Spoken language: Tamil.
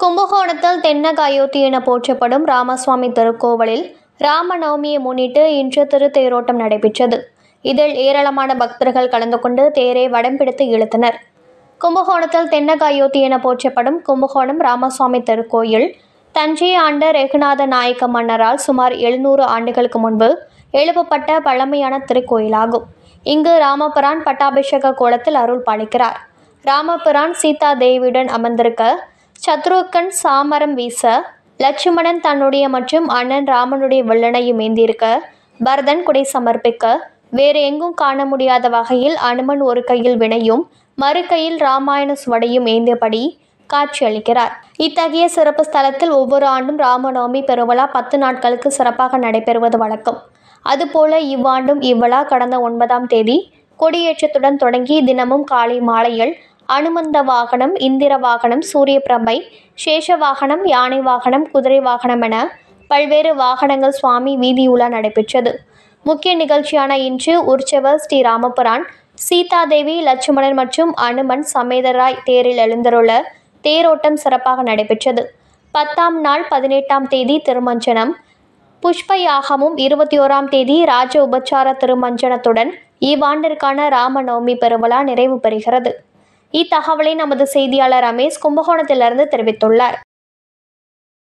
கும்பகோணத்தில் தென்னக அயோத்தி என போற்றப்படும் ராமசுவாமி திருக்கோவிலில் ராமநவமியை முன்னிட்டு இன்று திருத்தேரோட்டம் நடைபெற்றது. இதில் ஏராளமான பக்தர்கள் கலந்து கொண்டு தேரை வடம் பிடித்து இழுத்தனர். கும்பகோணத்தில் தென்னக அயோத்தி என போற்றப்படும் கும்பகோணம் ராமசுவாமி திருக்கோயில் தஞ்சையை ஆண்ட ரகுநாத நாயக்க மன்னரால் சுமார் 700 ஆண்டுகளுக்கு முன்பு எழுப்பப்பட்ட பழமையான திருக்கோயிலாகும். இங்கு ராமபிரான் பட்டாபிஷேக கோலத்தில் அருள் பாலிக்கிறார். ராமபிரான் சீதா தேவியுடன் அமர்ந்திருக்க, சத்ருக்கன் சாமரம் வீச, லட்சுமணன் தன்னுடைய மற்றும் அண்ணன் ராமனுடைய வில்லனையும் ஏந்திருக்க, பரதன் குடை சமர்ப்பிக்க, வேறு எங்கும் காண முடியாத வகையில் அனுமன் ஒரு கையில் வினையும் மறு கையில் ராமாயண சுவடையும் ஏந்தியபடி காட்சியளிக்கிறார். இத்தகைய சிறப்பு ஸ்தலத்தில் ஒவ்வொரு ஆண்டும் ராமநவமி பெருவிழா 10 நாட்களுக்கு சிறப்பாக நடைபெறுவது வழக்கம். அதுபோல இவ்வாண்டும் இவ்விழா கடந்த 9ஆம் தேதி கொடியேற்றத்துடன் தொடங்கி தினமும் காலை மாலையில் அனுமந்த வாகனம், இந்திர வாகனம், சூரிய பிரபை, சேஷ வாகனம், யானை வாகனம், குதிரை வாகனம் என பல்வேறு வாகனங்கள் சுவாமி வீதியுலா நடைபெற்றது. முக்கிய நிகழ்ச்சியான இன்று உற்சவர் ஸ்ரீ ராமபிரான், சீதாதேவி, லட்சுமணன் மற்றும் அனுமன் சமேதராய் தேரில் எழுந்தருள தேரோட்டம் சிறப்பாக நடைபெற்றது. 10ஆம் நாள் 18ஆம் தேதி திருமஞ்சனம், புஷ்ப யாகமும் 21ஆம் தேதி ராஜ உபச்சார திருமஞ்சனத்துடன் இவ்வாண்டிற்கான ராமநவமி பெருவிழா நிறைவு பெறுகிறது. இத்தகவலை நமது செய்தியாளர் ரமேஷ் கும்பகோணத்திலிருந்து தெரிவித்துள்ளார்.